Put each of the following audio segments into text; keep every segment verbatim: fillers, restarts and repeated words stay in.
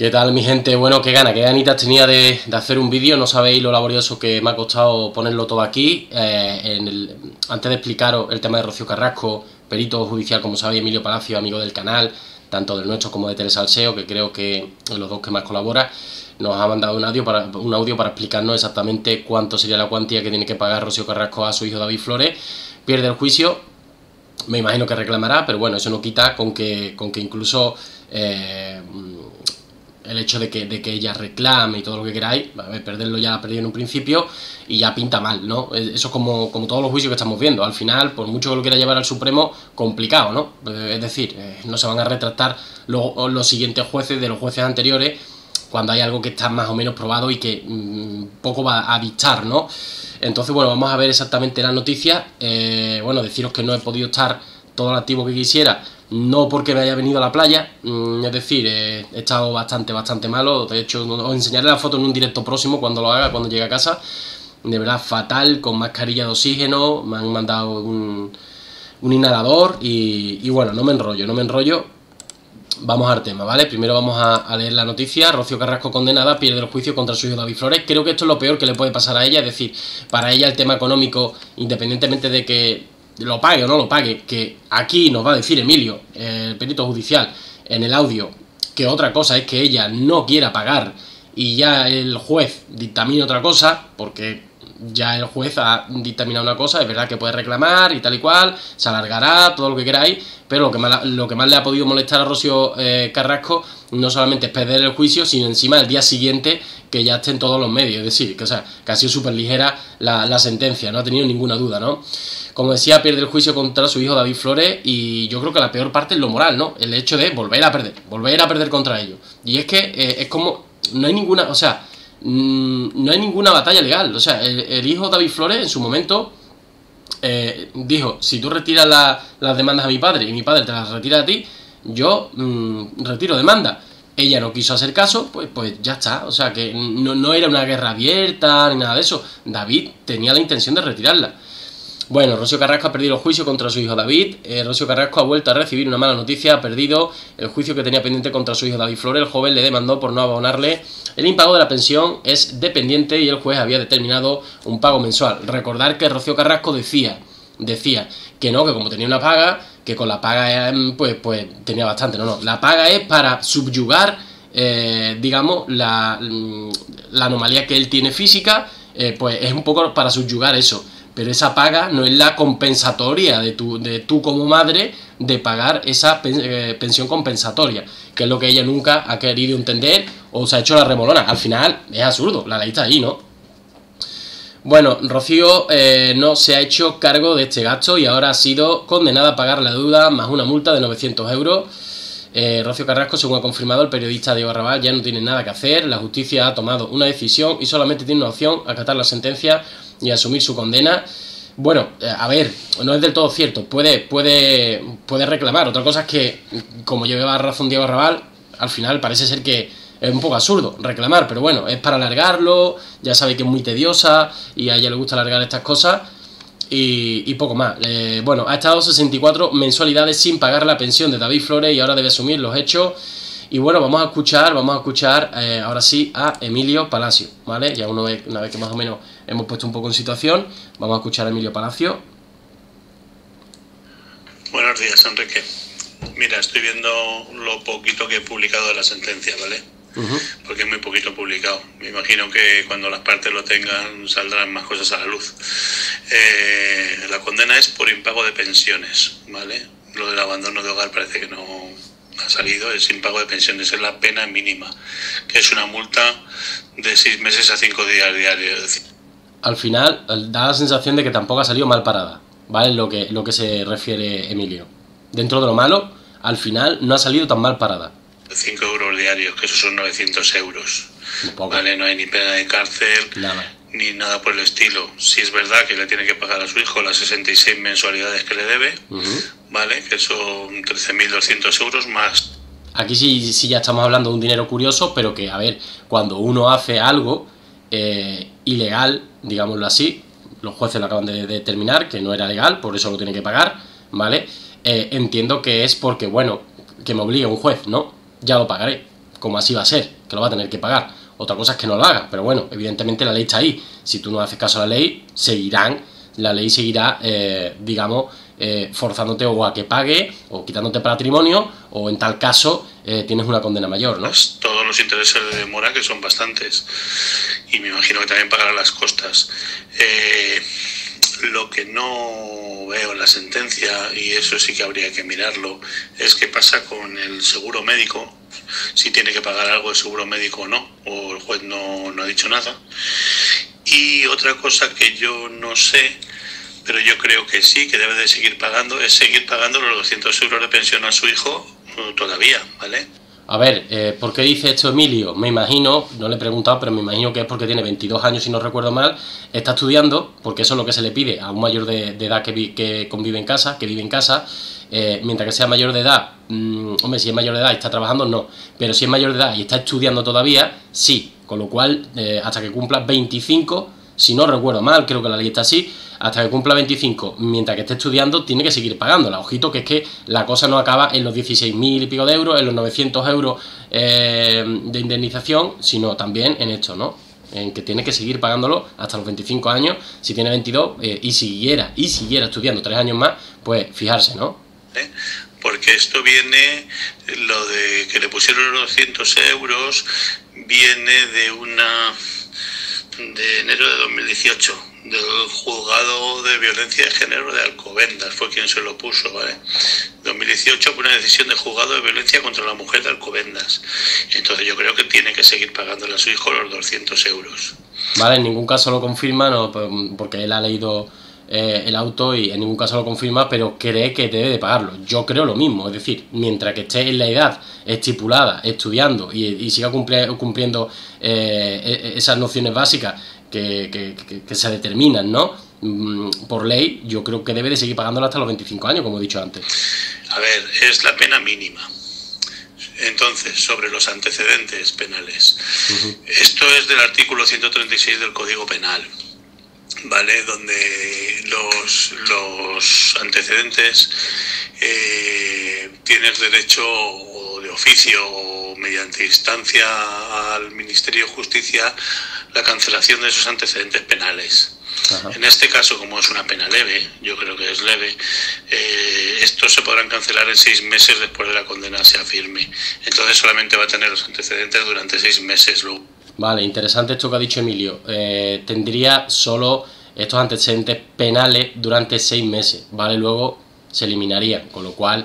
¿Qué tal, mi gente? Bueno, qué gana, qué ganitas tenía de, de hacer un vídeo. No sabéis lo laborioso que me ha costado ponerlo todo aquí. Eh, en el, antes de explicaros el tema de Rocío Carrasco, perito judicial, como sabéis, Emilio Palacio, amigo del canal, tanto del nuestro como de Telesalseo, que creo que los dos que más colabora, nos ha mandado un audio, para, un audio para explicarnos exactamente cuánto sería la cuantía que tiene que pagar Rocío Carrasco a su hijo David Flores. Pierde el juicio, me imagino que reclamará, pero bueno, eso no quita con que, con que incluso eh, el hecho de que, de que ella reclame y todo lo que queráis, a ver, perderlo ya la ha perdido en un principio y ya pinta mal, ¿no? Eso es como, como todos los juicios que estamos viendo. Al final, por mucho que lo quiera llevar al Supremo, complicado, ¿no? Es decir, eh, no se van a retractar los, los siguientes jueces de los jueces anteriores cuando hay algo que está más o menos probado y que mmm, poco va a dictar, ¿no? Entonces, bueno, vamos a ver exactamente las noticias. Eh, bueno, deciros que no he podido estar todo el activo que quisiera, no porque me haya venido a la playa, mmm, es decir, eh, he estado bastante, bastante malo. De hecho, os enseñaré la foto en un directo próximo cuando lo haga, cuando llegue a casa. De verdad, fatal, con mascarilla de oxígeno, me han mandado un, un inhalador y, y bueno, no me enrollo, no me enrollo. Vamos al tema, ¿vale? Primero vamos a, a leer la noticia. Rocío Carrasco condenada, pierde el juicio contra su hijo David Flores. Creo que esto es lo peor que le puede pasar a ella, es decir, para ella el tema económico, independientemente de que lo pague o no lo pague, que aquí nos va a decir Emilio, el perito judicial, en el audio, que otra cosa es que ella no quiera pagar y ya el juez dictamine otra cosa, porque ya el juez ha dictaminado una cosa, es verdad que puede reclamar y tal y cual, se alargará, todo lo que queráis, pero lo que más, lo que más le ha podido molestar a Rocío eh, Carrasco no solamente es perder el juicio, sino encima el día siguiente que ya esté en todos los medios, es decir, que, o sea, que ha sido súper ligera la, la sentencia, no ha tenido ninguna duda, ¿no? Como decía, pierde el juicio contra su hijo David Flores y yo creo que la peor parte es lo moral, ¿no? El hecho de volver a perder, volver a perder contra ellos. Y es que eh, es como, no hay ninguna, o sea, no hay ninguna batalla legal. O sea, el, el hijo David Flores en su momento eh, dijo, si tú retiras la, las demandas a mi padre y mi padre te las retira a ti, yo mmm, retiro demanda. Ella no quiso hacer caso, pues, pues ya está. O sea, que no, no era una guerra abierta ni nada de eso. David tenía la intención de retirarla. Bueno, Rocío Carrasco ha perdido el juicio contra su hijo David. Eh, Rocío Carrasco ha vuelto a recibir una mala noticia, ha perdido el juicio que tenía pendiente contra su hijo David Flores. El joven le demandó por no abonarle el impago de la pensión, es dependiente y el juez había determinado un pago mensual. Recordar que Rocío Carrasco decía, decía que no, que como tenía una paga, que con la paga pues, pues tenía bastante. No, no, la paga es para subyugar, eh, digamos, la, la anomalía que él tiene física, eh, pues es un poco para subyugar eso. Pero esa paga no es la compensatoria de tú, de tú como madre de pagar esa eh, pensión compensatoria, que es lo que ella nunca ha querido entender o se ha hecho la remolona. Al final es absurdo, la ley está ahí, ¿no? Bueno, Rocío eh, no se ha hecho cargo de este gasto y ahora ha sido condenada a pagar la deuda más una multa de novecientos euros. Eh, Rocío Carrasco, según ha confirmado el periodista Diego Arrabal, ya no tiene nada que hacer. La justicia ha tomado una decisión y solamente tiene una opción: acatar la sentencia y asumir su condena. Bueno, a ver, no es del todo cierto, puede, puede, puede reclamar. Otra cosa es que, como lleva razón Diego Arrabal, al final parece ser que es un poco absurdo reclamar, pero bueno, es para alargarlo, ya sabe que es muy tediosa y a ella le gusta alargar estas cosas y, y poco más. Eh, bueno, ha estado sesenta y cuatro mensualidades sin pagar la pensión de David Flores y ahora debe asumir los hechos. Y bueno, vamos a escuchar, vamos a escuchar eh, ahora sí a Emilio Palacio, ¿vale? Ya una vez, una vez que más o menos hemos puesto un poco en situación, vamos a escuchar a Emilio Palacio. Buenos días, Enrique. Mira, estoy viendo lo poquito que he publicado de la sentencia, ¿vale? Uh-huh. Porque es muy poquito publicado. Me imagino que cuando las partes lo tengan saldrán más cosas a la luz. Eh, la condena es por impago de pensiones, ¿vale? Lo del abandono de hogar parece que no ha salido, es impago de pensiones, es la pena mínima, que es una multa de seis meses a cinco días diarios. Al final da la sensación de que tampoco ha salido mal parada, ¿vale? Lo que, lo que se refiere Emilio. Dentro de lo malo, al final no ha salido tan mal parada. cinco euros diarios, que esos son novecientos euros. ¿Vale? No hay ni pena de cárcel, nada. Ni nada por el estilo. Si es verdad que le tiene que pagar a su hijo las sesenta y seis mensualidades que le debe, uh-huh. ¿Vale? Que son trece mil doscientos euros más. Aquí sí, sí ya estamos hablando de un dinero curioso, pero que, a ver, cuando uno hace algo eh, ilegal, digámoslo así, los jueces lo acaban de determinar que no era legal, por eso lo tiene que pagar, ¿vale? Eh, entiendo que es porque, bueno, que me obligue un juez, ¿no? Ya lo pagaré. como así va a ser, que lo va a tener que pagar. Otra cosa es que no lo haga, pero bueno, evidentemente la ley está ahí. Si tú no haces caso a la ley, seguirán, la ley seguirá, eh, digamos, eh, forzándote o a que pague, o quitándote patrimonio, o en tal caso eh, tienes una condena mayor, ¿no? Pues todos los intereses de mora, que son bastantes, y me imagino que también pagará las costas. Eh, lo que no veo en la sentencia, y eso sí que habría que mirarlo, es qué pasa con el seguro médico, si tiene que pagar algo de seguro médico o no, o el juez no, no ha dicho nada. Y otra cosa que yo no sé, pero yo creo que sí, que debe de seguir pagando, es seguir pagando los doscientos euros de pensión a su hijo todavía, ¿vale? A ver, eh, ¿por qué dice esto Emilio? Me imagino, no le he preguntado, pero me imagino que es porque tiene veintidós años, si no recuerdo mal, está estudiando, porque eso es lo que se le pide a un mayor de, de edad que, vi, que convive en casa, que vive en casa, eh, mientras que sea mayor de edad, mmm, hombre, si es mayor de edad y está trabajando, no, pero si es mayor de edad y está estudiando todavía, sí, con lo cual, eh, hasta que cumpla veinticinco, si no recuerdo mal, creo que la ley está así, hasta que cumpla veinticinco, mientras que esté estudiando, tiene que seguir pagándola. Ojito, que es que la cosa no acaba en los dieciséis mil y pico de euros, en los novecientos euros eh, de indemnización, sino también en esto, ¿no? En que tiene que seguir pagándolo hasta los veinticinco años, si tiene veintidós, eh, y siguiera, y siguiera estudiando tres años más, pues fijarse, ¿no? ¿Eh? Porque esto viene, lo de que le pusieron los doscientos euros, viene de una... de enero de dos mil dieciocho, del juzgado de violencia de género de Alcobendas, fue quien se lo puso, ¿vale? dos mil dieciocho fue una decisión del juzgado de violencia contra la mujer de Alcobendas. Entonces yo creo que tiene que seguir pagándole a su hijo los doscientos euros. Vale, en ningún caso lo confirma, no, porque él ha leído eh, el auto y en ningún caso lo confirma, pero cree que debe de pagarlo. Yo creo lo mismo, es decir, mientras que esté en la edad estipulada, estudiando y, y siga cumpli- cumpliendo eh, esas nociones básicas que, que, que, que se determinan, ¿no? Por ley, yo creo que debe de seguir pagándolo hasta los veinticinco años, como he dicho antes. A ver, es la pena mínima. Entonces, sobre los antecedentes penales. Uh-huh. Esto es del artículo ciento treinta y seis del Código Penal, ¿vale? Donde los, los antecedentes eh, tienes derecho o de oficio o mediante instancia al Ministerio de Justicia la cancelación de esos antecedentes penales. Ajá. En este caso, como es una pena leve, yo creo que es leve, eh, estos se podrán cancelar en seis meses después de la condena sea firme. Entonces solamente va a tener los antecedentes durante seis meses luego. Vale, interesante esto que ha dicho Emilio. Eh, tendría solo estos antecedentes penales durante seis meses, ¿vale? Luego se eliminarían, con lo cual,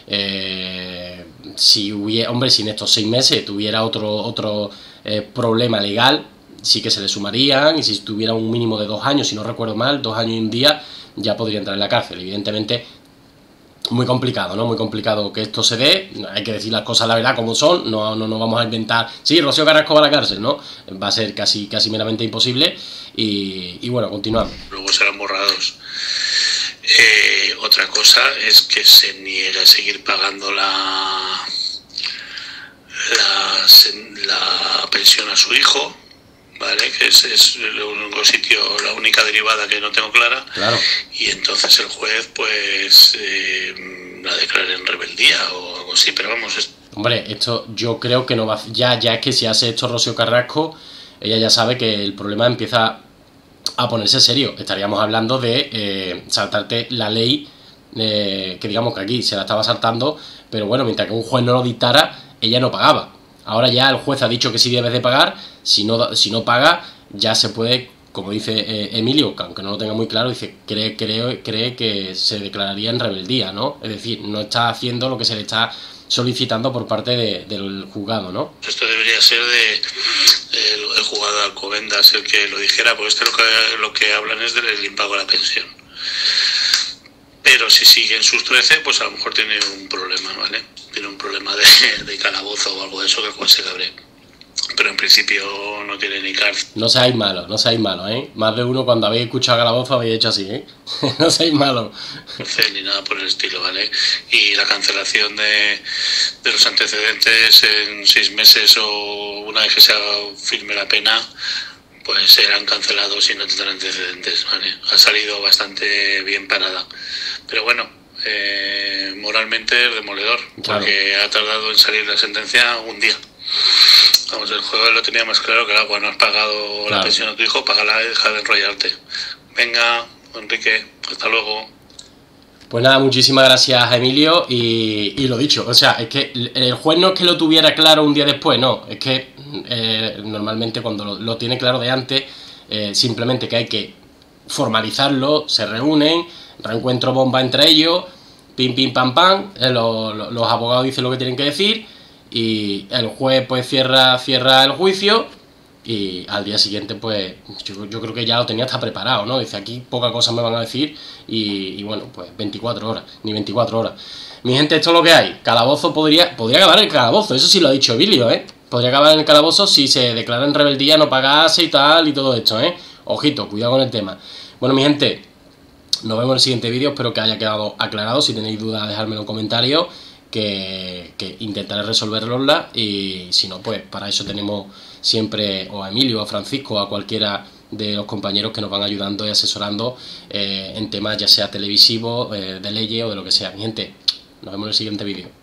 eh, si hubiera, hombre, si en estos seis meses tuviera otro, otro eh, problema legal, sí que se le sumarían, y si tuviera un mínimo de dos años, si no recuerdo mal, dos años y un día, ya podría entrar en la cárcel. Evidentemente, muy complicado, ¿no? Muy complicado que esto se dé, hay que decir las cosas la verdad como son, no, no, no vamos a inventar, sí, Rocío Carrasco va a la cárcel, ¿no? Va a ser casi, casi meramente imposible, y, y bueno, continuamos. Luego serán borrados. Eh, otra cosa es que se niega a seguir pagando la, la, la pensión a su hijo, ¿vale? Que es, es el único sitio, la única derivada que no tengo clara. Claro. Y entonces el juez pues eh, la declara en rebeldía o algo así, pero vamos... Es... Hombre, esto yo creo que no va... Ya, ya es que si hace esto Rocío Carrasco, ella ya sabe que el problema empieza a ponerse serio. Estaríamos hablando de eh, saltarte la ley, eh, que digamos que aquí se la estaba saltando, pero bueno, mientras que un juez no lo dictara, ella no pagaba. Ahora ya el juez ha dicho que sí debes de pagar, si no, si no paga, ya se puede, como dice eh, Emilio, que aunque no lo tenga muy claro, dice cree, cree, cree que se declararía en rebeldía, ¿no? Es decir, no está haciendo lo que se le está solicitando por parte de, del juzgado, ¿no? Esto debería ser de el, el juzgado de Alcobendas el que lo dijera, porque este lo que, lo que hablan es del impago de la pensión. Pero si sigue en sus trece, pues a lo mejor tiene un problema, ¿vale? Tiene un problema de, de calabozo o algo de eso que el juez se cabre. Pero en principio no tiene ni cárcel. No seáis malos, no seáis malos, ¿eh? Más de uno cuando habéis escuchado calabozo habéis hecho así, ¿eh? No seáis malos. Ni nada por el estilo, ¿vale? Y la cancelación de, de los antecedentes en seis meses o una vez que sea firme la pena, pues serán cancelados y no tendrán antecedentes, ¿vale? Ha salido bastante bien parada. Pero bueno, eh, moralmente es demoledor, claro, porque ha tardado en salir la sentencia un día. Vamos, el jueves lo tenía más claro que el agua. No has pagado Claro. la pensión a tu hijo, págala y deja de enrollarte. Venga, Enrique, hasta luego. Pues nada, muchísimas gracias a Emilio y, y lo dicho, o sea, es que el juez no es que lo tuviera claro un día después, no, es que eh, normalmente cuando lo, lo tiene claro de antes, eh, simplemente que hay que formalizarlo, se reúnen, reencuentro bomba entre ellos, pim pim pam pam, eh, lo, lo, los abogados dicen lo que tienen que decir y el juez pues cierra, cierra el juicio y al día siguiente pues yo, yo creo que ya lo tenía hasta preparado, ¿no? Dice, aquí poca cosa me van a decir y, y bueno, pues veinticuatro horas, ni veinticuatro horas. Mi gente, esto es lo que hay. Calabozo podría, podría acabar en el calabozo, eso sí lo ha dicho Emilio, ¿eh? Podría acabar en el calabozo si se declara en rebeldía, no pagase y tal y todo esto, ¿eh? Ojito, cuidado con el tema. Bueno, mi gente, nos vemos en el siguiente vídeo, espero que haya quedado aclarado. Si tenéis dudas, dejármelo en comentarios, que, que intentaré resolverlosla y si no, pues para eso tenemos siempre o a Emilio, o a Francisco, o a cualquiera de los compañeros que nos van ayudando y asesorando eh, en temas ya sea televisivos, eh, de leyes o de lo que sea. Mi gente, nos vemos en el siguiente vídeo.